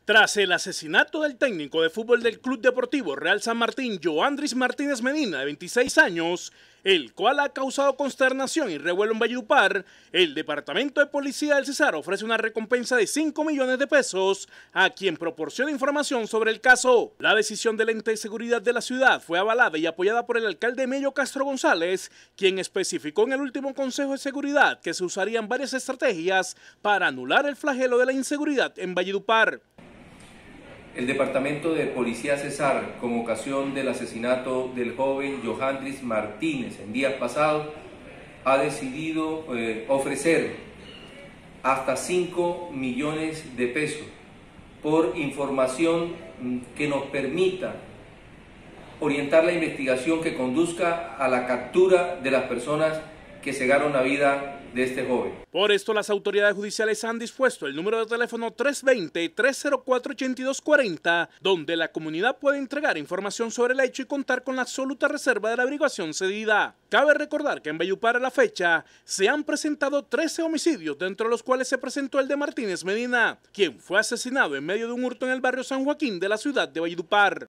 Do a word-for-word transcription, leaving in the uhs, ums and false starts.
Tras el asesinato del técnico de fútbol del Club Deportivo Real San Martín, Joandris Martínez Medina, de veintiséis años, el cual ha causado consternación y revuelo en Valledupar, el Departamento de Policía del Cesar ofrece una recompensa de cinco millones de pesos a quien proporcione información sobre el caso. La decisión del ente de seguridad de la ciudad fue avalada y apoyada por el alcalde Mello Castro González, quien especificó en el último Consejo de Seguridad que se usarían varias estrategias para anular el flagelo de la inseguridad en Valledupar. El Departamento de Policía Cesar, con ocasión del asesinato del joven Joandris Martínez en días pasados, ha decidido eh, ofrecer hasta cinco millones de pesos por información que nos permita orientar la investigación que conduzca a la captura de las personas que cegaron la vida de este joven. Por esto, las autoridades judiciales han dispuesto el número de teléfono tres dos cero, tres cero cuatro, ocho dos cuatro cero, donde la comunidad puede entregar información sobre el hecho y contar con la absoluta reserva de la averiguación cedida. Cabe recordar que en Valledupar a la fecha se han presentado trece homicidios, dentro de los cuales se presentó el de Martínez Medina, quien fue asesinado en medio de un hurto en el barrio San Joaquín de la ciudad de Valledupar.